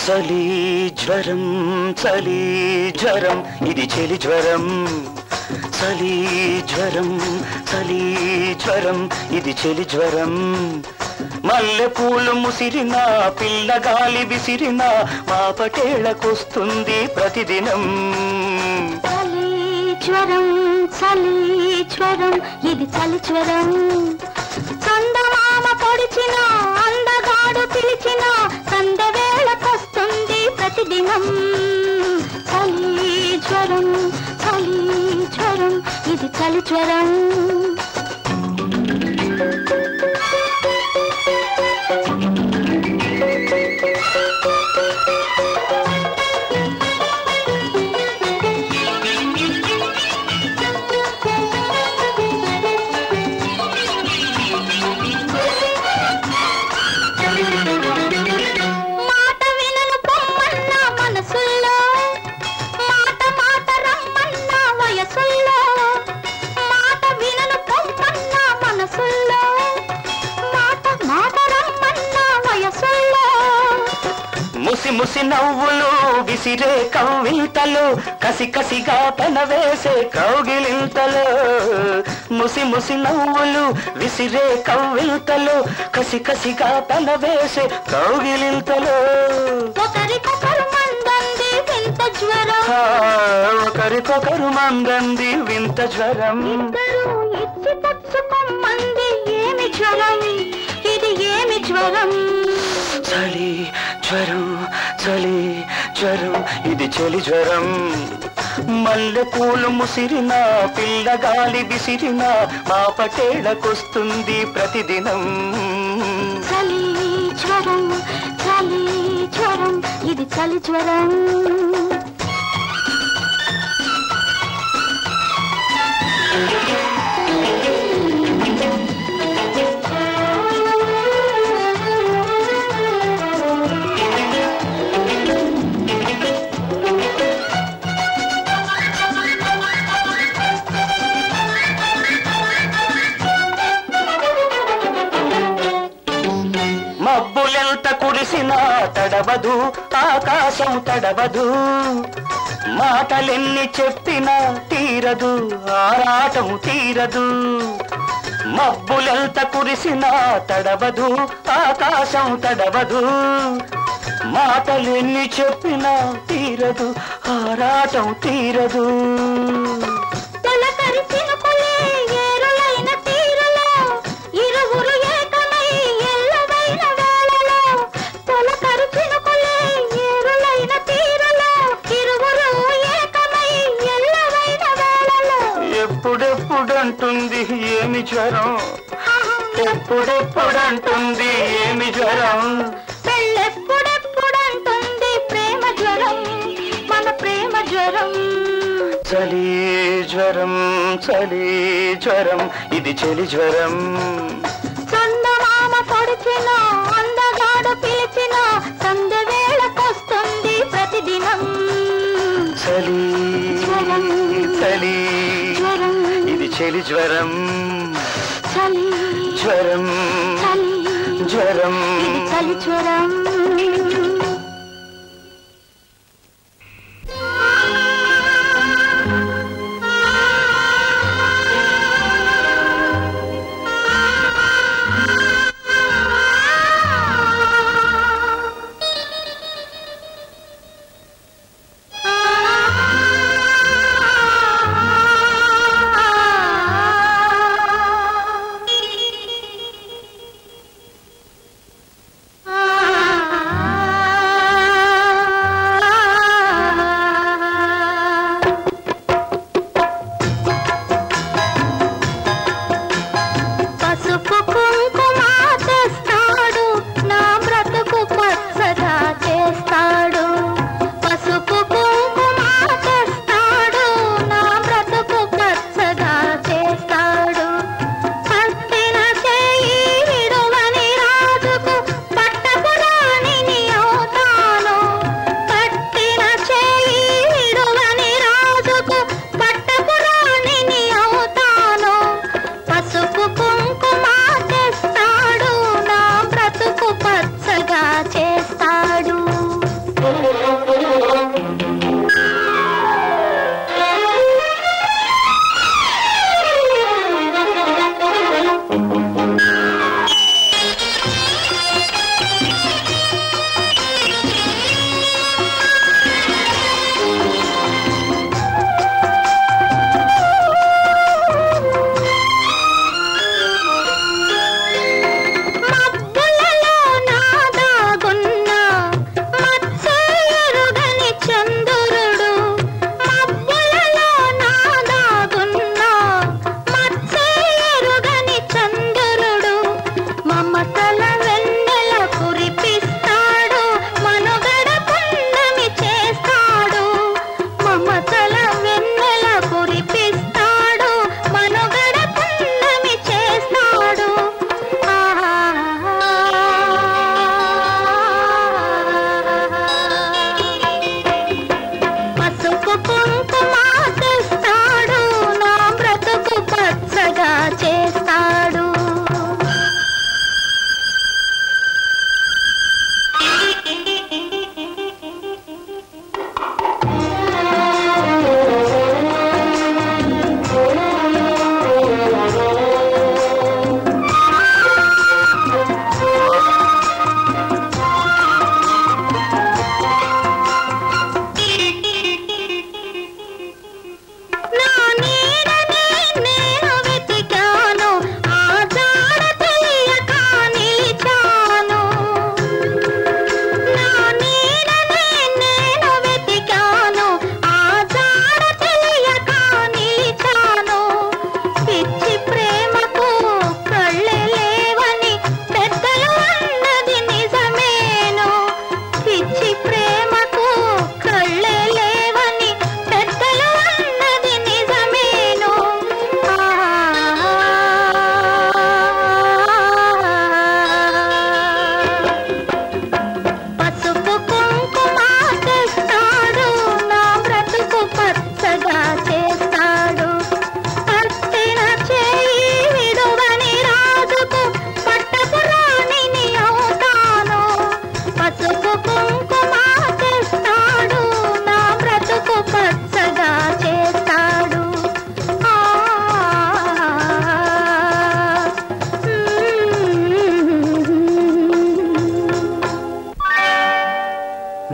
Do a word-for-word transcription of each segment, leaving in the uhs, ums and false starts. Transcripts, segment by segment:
చలి జ్వరం చలి జ్వరం ఇది చలి జ్వరం చలి జ్వరం చలి జ్వరం ఇది చలి జ్వరం మల్లె పూలు ముసిరిన పిల్లగాలి విసిరిన మా పటేళ్ళకొస్తుంది ప్రతిదినం చలి జ్వరం చలి జ్వరం ఇది చలి జ్వరం చందమామ పొడిచిన అందగాడు పిలిచిన సందవేళకొస్తుంది ప్రతిదినం చలి జ్వరం చలి జ్వరం ఇది చలి జ్వరం ముసి ముసి నవ్వులు విసిరే కవ్వింతలు కసి కసిగా పెనవేసే కౌగిలింతలు ముసి ముసి నవ్వులు విసిరే కవ్వింతలు కసి కసిగా పెనవేసే కౌగిలింతలు ఒకరికొకరు మందంది వింత జ్వరం ఒకరికొకరు మందంది వింత జ్వరం ఇద్దరు ఇచ్చి పుచ్చుకొమ్మంది ఏమి జ్వరం ఇది ఏమి జ్వరం చలి జ్వరం చలి జ్వరం ఇది చలి జ్వరం మల్లె పూలు ముసిరిన పిల్లగాలి విసిరిన మా పటేళ్ళకొస్తుంది ప్రతిదినం చలి జ్వరం చలి జ్వరం ఇది చలి జ్వరం మబ్బులెంత కురిసినా తడవదు ఆకాశం తడవదు మాటలెన్ని చెప్పినా తీరదు ఆరాటం తీరదు మబ్బులెంత కురిసినా తడవదు ఆకాశం తడవదు మాటలెన్ని చెప్పినా తీరదు ఆరాటం తీరదు ఎప్పుడెప్పుడంటుంది ఏమి జ్వరం ఎప్పుడెప్పుడంటుంది ఏమి జ్వరం పెళ్ళెప్పుడెప్పుడంటుంది ప్రేమ జ్వరం మన ప్రేమ జ్వరం చలి జ్వరం చలి జ్వరం ఇది చలి జ్వరం చందమామ పొడిచిన అందగాడు పిలిచిన సందవేళకొస్తుంది ప్రతిదినం చలి చలి ఇది చలి జ్వరం చలి జ్వరం జ్వరం ఇది చలి జ్వరం పసుపు కుంకుమ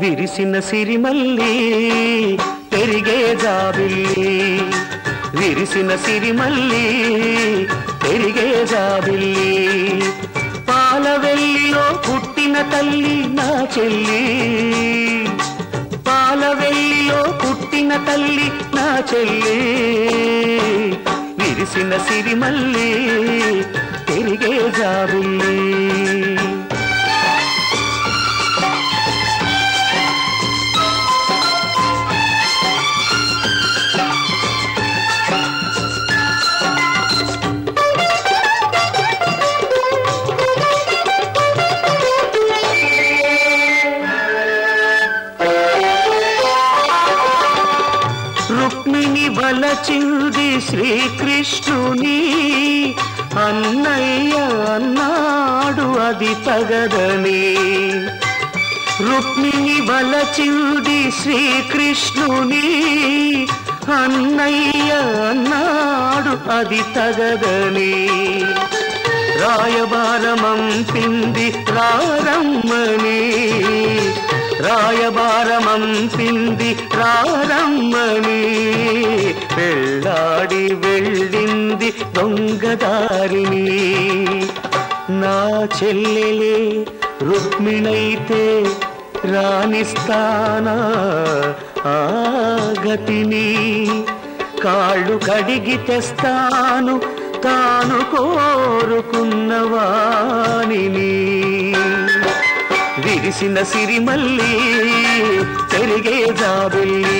విరిసిన సిరిమల్లి పెరిగే జాబిల్లి విరిసిన సిరిమల్లి పెరిగే జాబిల్లి పాలవెల్లిలో పుట్టిన తల్లి నా చెల్లి పాలవెల్లిలో పుట్టిన తల్లి నా చెల్లి విరిసిన సిరిమల్లి పెరిగే జాబిల్లి రుక్మిణి వలచింది శ్రీకృష్ణుని అన్నయ్య అన్నాడు అది తగదని రుక్మిణి వలచింది శ్రీకృష్ణుని అన్నయ్య అన్నాడు అది తగదని రాయబారమంపింది రారమ్మని రాయబారమంపింది రారమ్మని వెళ్ళాడి వెళ్ళింది దొంగదారిని నా చెల్లెలే రుక్మిణైతే రాణిస్తానా ఆ గతిని కాళ్ళు కడిగి తెస్తాను తాను కోరుకున్నవానిని విరిసిన సిరిమల్లి పెరిగే జాబిల్లి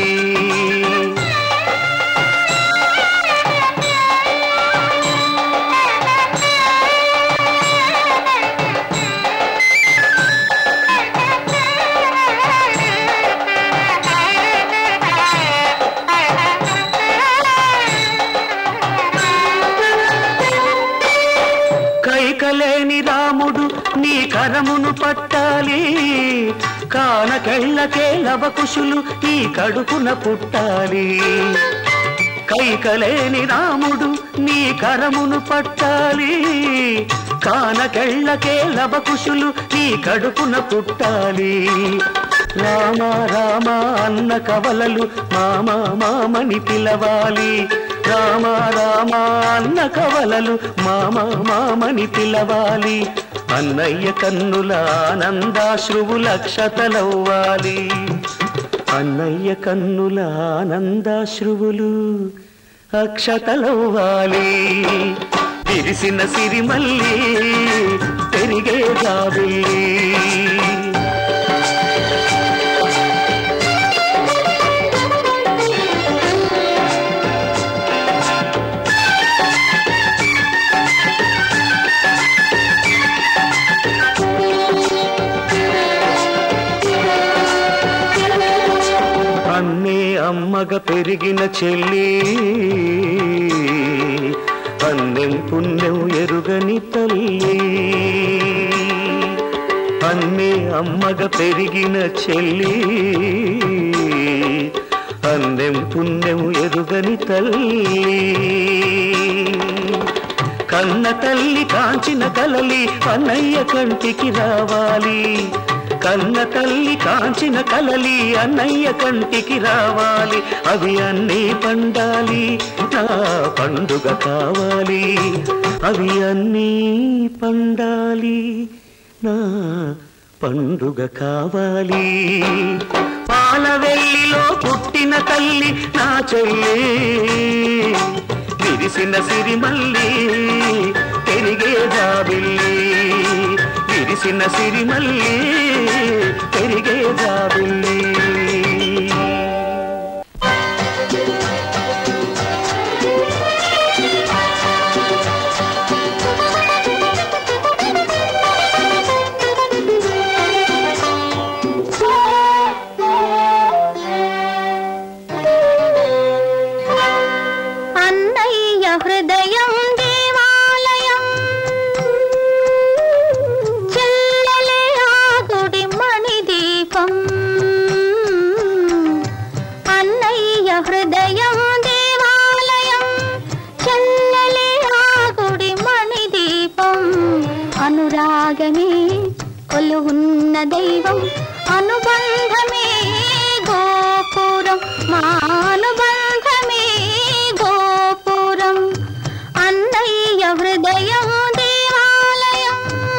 కైకలేని రాముడు నీ కరమును పట్టాలి కానకెళ్ళకే లవకుశులు నీ కడుపున పుట్టాలి కైకలేని రాముడు నీ కరమును పట్టాలి కానకెళ్ళకే లవకుశులు నీ కడుపున పుట్టాలి రామ రామ అన్న కవలలు మామ మామని పిలవాలి రామ రామ అన్న కవలలు మామ మామని పిలవాలి అన్నయ్య కన్నుల ఆనందాశ్రువులు అక్షతలవ్వాలి అన్నయ్య కన్నుల ఆనందాశ్రువులు అక్షతలవ్వాలి విరిసిన సిరిమల్లి పెరిగే జాబిల్లి అన్నే అమ్మగ పెరిగిన చెల్లి అన్నెం పుణ్యం ఎరుగని తల్లి అన్నే అమ్మగ పెరిగిన చెల్లి అన్నెం పుణ్యం ఎరుగని తల్లి కన్న తల్లి కాంచిన కలలి అన్నయ్య కంటికి రావాలి కన్న తల్లి కాంచిన కలలి అన్నయ్య కంటికి రావాలి అవి అన్నీ పండాలి నా పండుగ కావాలి అవి అన్నీ పండాలి నా పండుగ కావాలి పాలవెల్లిలో పుట్టిన తల్లి నా చెల్లి విరిసిన సిరిమల్లి పెరిగే జాబిల్లి విరిసిన సిరిమల్లి పెరిగే జాబిల్లి అన్నయ్య హృదయం దేవాలయం చెల్లెలే ఆ గుడి మణిదీపం అన్నయ్య హృదయం దేవాలయం చెల్లెలే ఆ గుడి మణిదీపం అనురాగమే కొలువున్న దైవం అనుబంధమే గోపురం మా అనుబంధమే గోపురం అన్నయ్య హృదయం దేవాలయం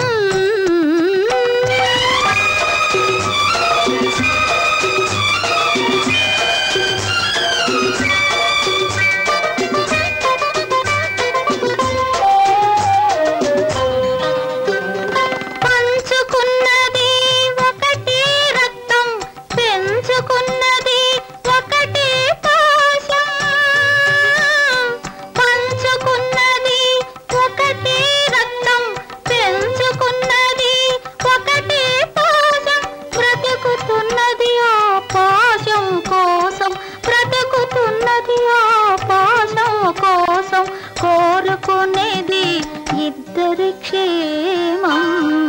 పంచుకున్నది ఒకటే రక్తం పెంచుకున్నది ఒకటే పాశం పంచుకున్నది ఒకటే రక్తం పెంచుకున్నది ఒకటే పాశం బ్రతుకుతున్నది ఆ పాశం కోసం బ్రతుకుతున్నది ఆ పాశం కోసం కోరుకునేది ఇద్దరి క్షేమం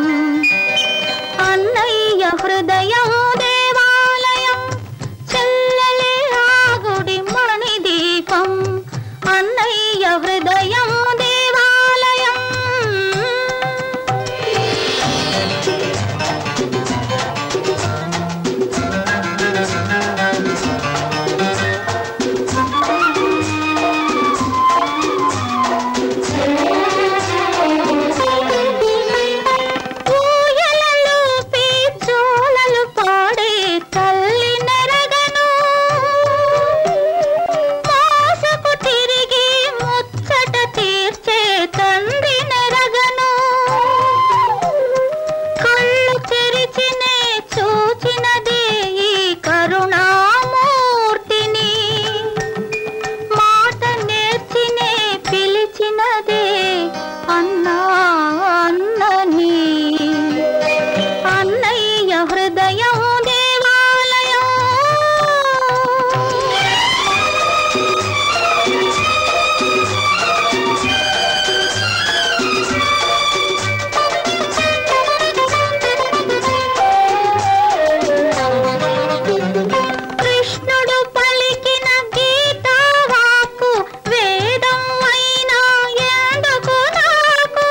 అన్నయ్య హృదయం దేవాలయం చెల్లెలే ఆగుడి మణిదీపం అన్నయ్య హృదయం దేవాలయం ఊయలలు పీచోలలు పాడే తల్లి నెరగను మోసకు తిరిగి ముచ్చట తీర్చే తండ్రి నెరగను కళ్ళు తెరిచినే చూచినదే ఈ కరుణామూర్తిని మాట నేర్చినే పిలిచినదే అన్నా అన్నని అన్నయ్య హృదయం దేవాలయం కృష్ణుడు పలికిన గీతా వాక్కు వేదం అయినా ఎందుకు నాకు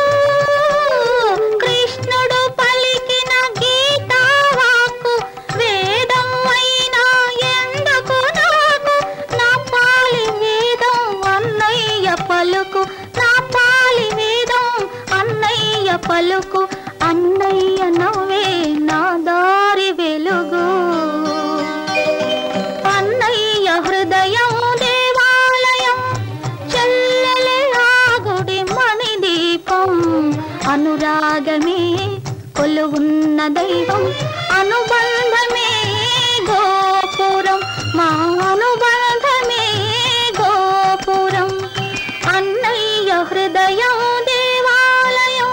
కృష్ణుడు పలికిన గీతా వాక్కు వేదం అయినా ఎందుకు నాకు నా పాలి వేదం అన్నయ్య పలుకు నా పాలి వేదం అన్నయ్య పలుకు అన్నయ్య నవ్వే నా దారి వెలుగు అన్నయ్య హృదయం దేవాలయం చెల్లెలే ఆగుడి మణిదీపం అనురాగమే కొలువున్న దైవం అనుబంధమే గోపురం మా అనుబంధమే గోపురం అన్నయ్య హృదయం దేవాలయం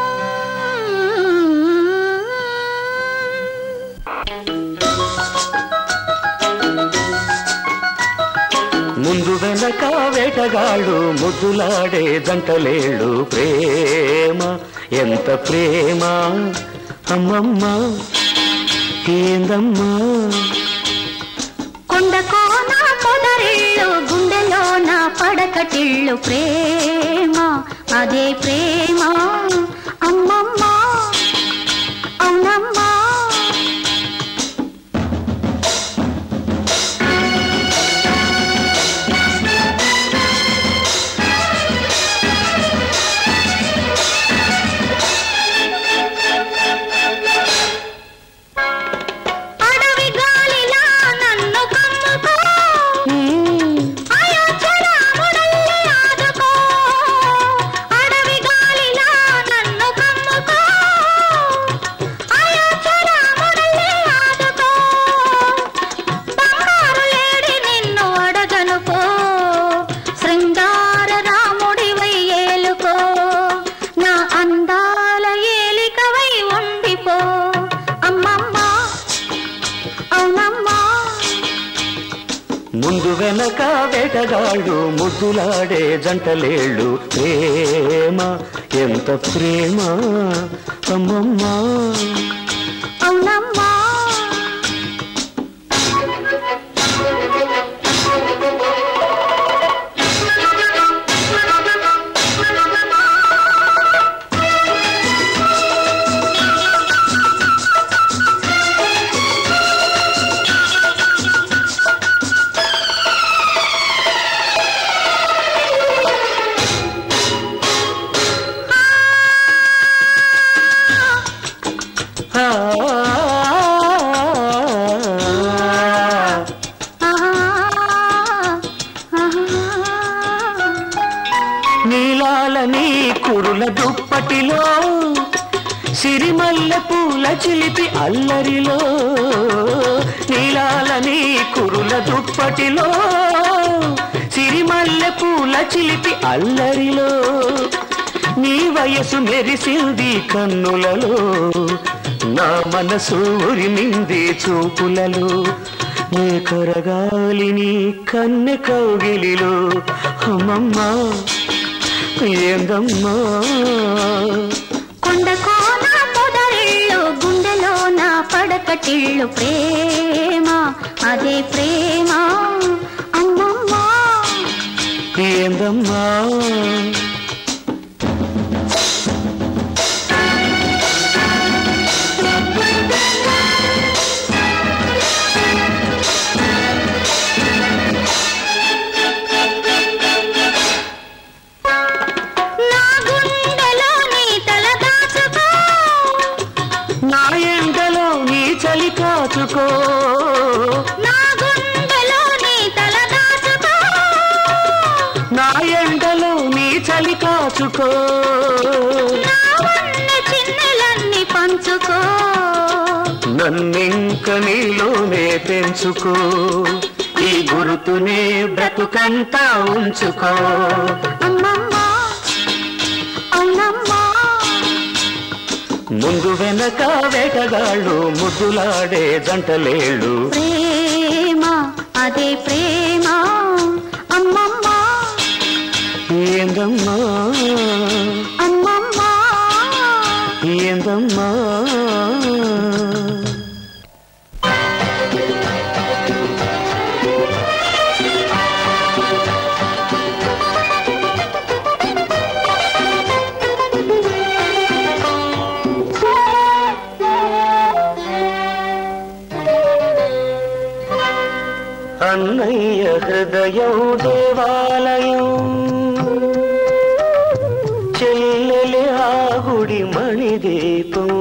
ముందు వెనక వేటగాళ్ళు ముద్దులాడే జంటలేళ్ళు ప్రేమ ఎంత ప్రేమ అమ్మమ్మ ఏందమ్మా కొండ కోన పొదరిళ్ళు గుండెలోన పడకటిళ్ళు ప్రేమ అదే ప్రేమ అమ్మమ్మ అవునమ్మా అడవి గాలిలా నన్ను కమ్ముకో అయోధ్యరాముడల్లి ఆదుకో అడవి గాలిలా నన్ను కమ్ముకో అయోధ్యరాముడల్లి ఆదుకో బంగారు లేడి నిన్ను అడగనుకో శృంగార రాముడివై ఏలుకో నా అందాల ఏలికవై ఉండిపో అమ్మమ్మ అవునమ్మా ముందు వెనక వేటగాళ్ళు ముద్దులాడే జంటలేళ్ళు ప్రేమ ఎంత ప్రేమ అమ్మమ్మ అవునమ్మా నీలాలని కురుల దుప్పటిలో సిరిమల్లె పూల చిలిపి అల్లరిలో నీలాలని కురుల దుప్పటిలో సిరిమల్లె పూల చిలిపి అల్లరిలో నీ వయసు మెరిసింది కన్నులలో నా మనసు ఉరిమింది చూపులలో నీ కరగాలి నీ కన్నె కౌగిలిలో అమ్మమ్మా ఏందమ్మా కొండకోన పొదరిళ్ళు గుండెలో నా పడకటిళ్ళు ప్రేమ అదే ప్రేమ అమ్మమ్మా ఏందమ్మా కాచుకో నా గుండెలో నీ తల దాచుకో నా ఎండలో నీ చలి కాచుకో నా వన్నె చిన్నెలన్నీ పంచుకో నన్నింక నీలోనే పెంచుకో ఈ గురుతునే బ్రతుకంతా ఉంచుకో అమ్మమ్మా అవునమ్మా ముందు వెనక వేటగాళ్ళు ముద్దులాడే జంటలేళ్ళు ప్రేమ అదే ప్రేమ అమ్మమ్మా ఏందమ్మా అమ్మమ్మా ఏందమ్మా అన్నయ్య హృదయం దేవాలయం చెల్లెలి ఆగుడి మణిదీపం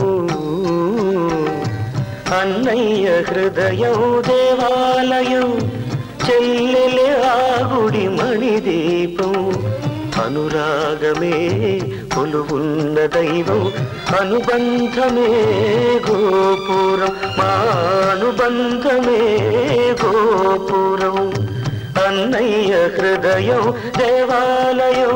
అన్నయ్య హృదయం దేవాలయం చెల్లెలి ఆగుడి మణిదీపం అనురాగమే కొలువున్న దైవం అనుబంధమే గోపురం మా అనుబంధమే గోపురం అన్నయ్య హృదయం దేవాలయం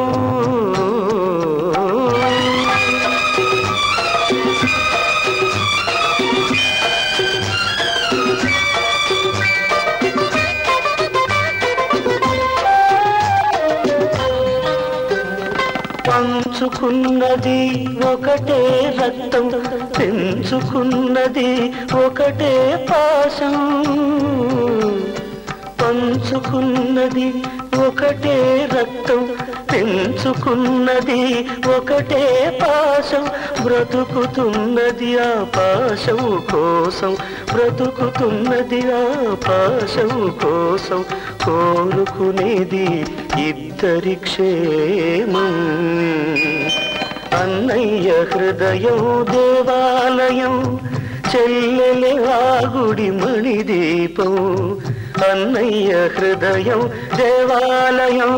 పంచుకున్నది ఒకటే రక్తం పెంచుకున్నది ఒకటే పాశం పంచుకున్నది ఒకటే రక్తం పెంచుకున్నది ఒకటే పాశం బ్రతుకుతున్నది ఆ పాశం కోసం బ్రతుకుతున్నది ఆ పాశం కోసం కోరుకునేది ఇద్దరి క్షేమం అన్నయ్య హృదయం దేవాలయం చెల్లెలి ఆగుడి మణిదీపం అన్నయ్య హృదయం దేవాలయం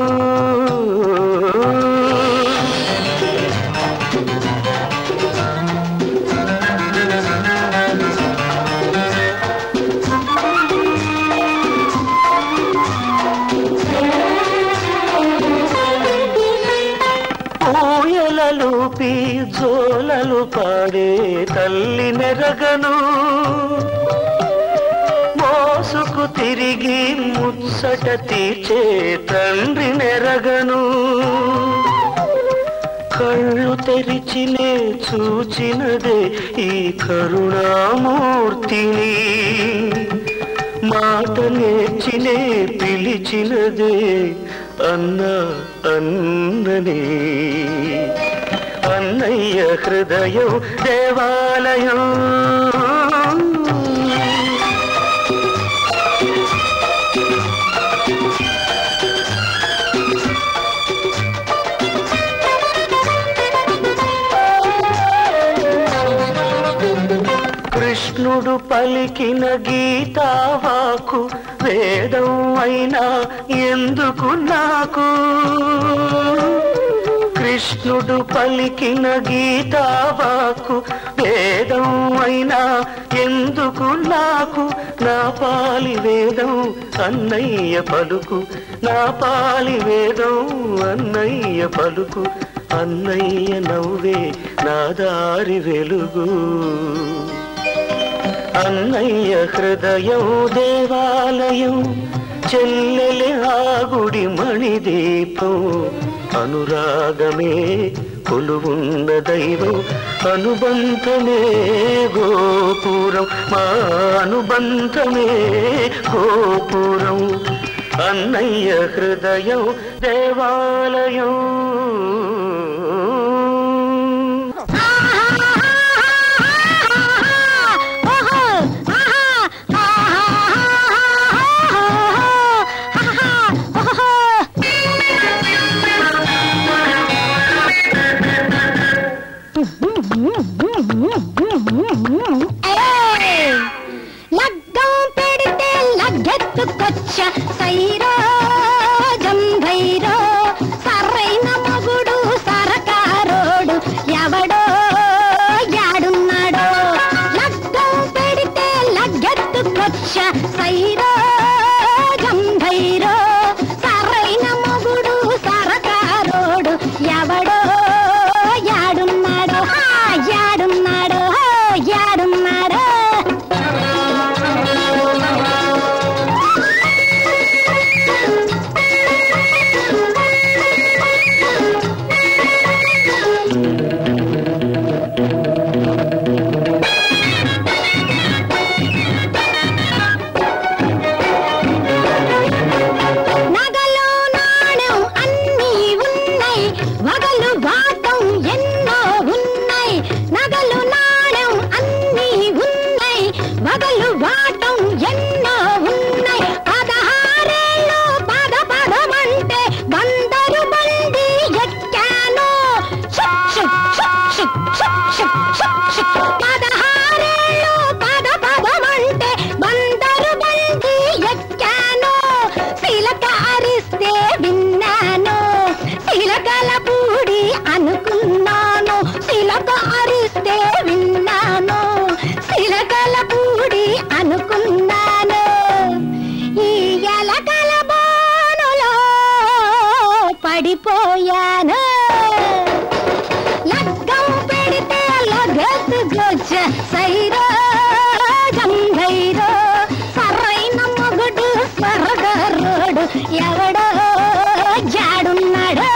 ఊయలలూపి జోలలు పాడే తల్లి నెరగను మోసుకు తిరిగి ముచ్చట తీర్చే తండ్రి నెరగను కళ్ళు తెరిచినే చూచినదే ఈ కరుణామూర్తిని మాట నేర్చినే పిలిచినదే అన్న అన్నని అన్నయ్య హృదయం దేవాలయం కృష్ణుడు పలికిన గీతావాకు వేదం అయినా ఎందుకు నాకు కృష్ణుడు పలికిన గీతావాకు వేదం అయినా ఎందుకు నాకు నా పాలి వేదం అన్నయ్య పలుకు నా పాలి వేదం అన్నయ్య పలుకు అన్నయ్య నవ్వే నా దారి వెలుగు అన్నయ్య హృదయం దేవాలయం చెల్లెలి ఆ గుడి మణిదీపం అనురాగమే కొలువున్న దైవం అనుబంధమే గోపురం మా అనుబంధమే గోపురం అన్నయ్య హృదయం దేవాలయం లగ్గం పెడితే లగ్గెత్తుకొచ్చ సైరో జంభైరో సరైన మగుడు సరకారోడు ఎవడో యాడున్నాడో లగ్గం పెడితే లగ్గెత్తుకొచ్చ సైరో జంభైరో సరైన మగుడు సరకారోడు ఎవడో యాడున్నాడో యాడున్నాడో యాడున్నాడో నగలు నాణం అన్నీ ఉన్నాయి వగలు వాటం ఎన్నో ఉన్నాయి నగలు నాణం అన్నీ ఉన్నాయి వగలు వాటం ఎన్నో ఉన్నాయి పదహారేళ్ళు పద పదమంటే బందరు బండి ఎక్కాను పదహారేళ్ళు పద పదమంటే బందరు బండి ఎక్కాను శిలక అరిస్తే విన్నాను శిలకల పూడి అనుకున్నాను శిలక అరిస్తే విన్నాను శిలకల పూడి అనుకున్నాను ఈ ఎలకల బోనులో పడిపోయాను లగ్గం పెడితే లగెత్తుకొచ్చ సైరో జంభైరో సరైన మొగుడు స్వర్గరోడు ఎవడో జాడున్నాడు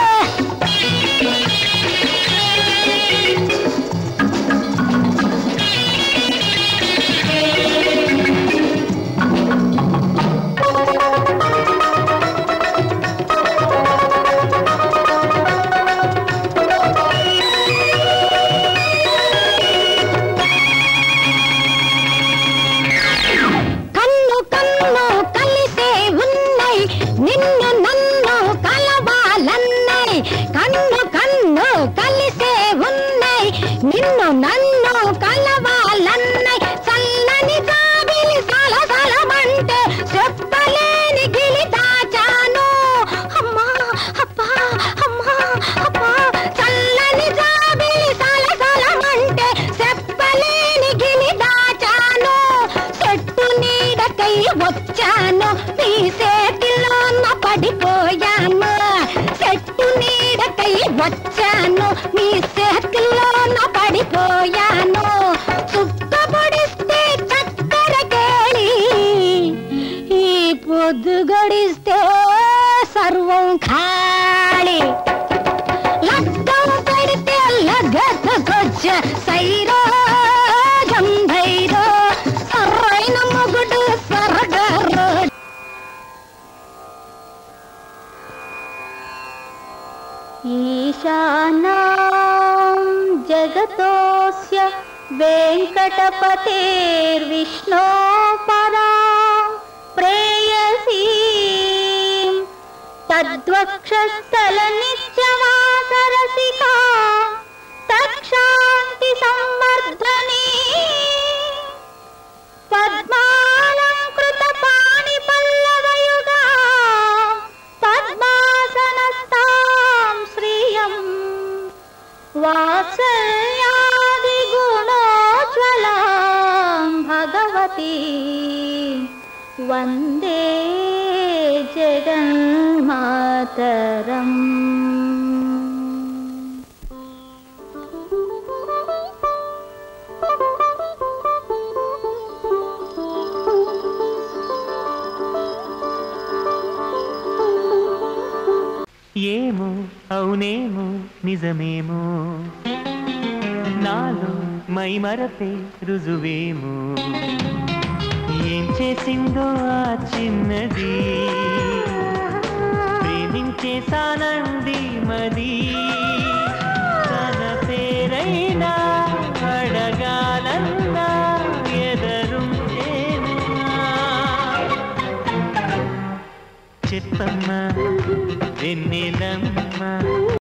కన్ను కన్ను కలిసే ఉన్నాయి నిన్ను నన్ను కలవాలన్నాయి కన్ను కన్ను కలిసే ఉన్నాయి నిన్ను నన్ను కలవాలన్నాయి చల్లని కాబిలి సలసలమంటే చెప్పలేని గిలి దాచాను అమ్మా అబ్బా అమ్మా అబ్బా చల్లని కాబిలి సలసలమంటే చెప్పలేని గిలి దాచాను చెట్టు నీడకై వచ్చాను మీ చేతిలోన పడిపోయాను చెట్టు నీడకై వచ్చాను మీ చేతిలోన పడిపోయాను చుక్క పొడిస్తే చక్కెర కేళి ఈ పొద్దు గడిస్తే సర్వం ఖాళీ లగ్గం పెడితే లగెత్తుకొచ్చ సైరో జంభైరో సరైన మొగుడు స్వర్గరోడు ఈశానాం జగతోస్య వెంకటపతేర్విష్ణో పరా ప్రేయసీ తద్వక్షస్థల నిత్యవాసరసికా తక్షాంతి సంవర్ధనే వాత్సల్యాది గుణోజ్వలాం భగవతి వందే జగన్మాతరం. ఏమో అవునేమో నిజమేమో నాలో మై మరపే రుజువేమో ఏం చేసిందో ఆ చిన్నది ప్రేమించేసానంది మది తన పేరైనా అడగాలన్నా ఎదరుంటేనా చెప్పమ్మా వెన్నెలమ్మ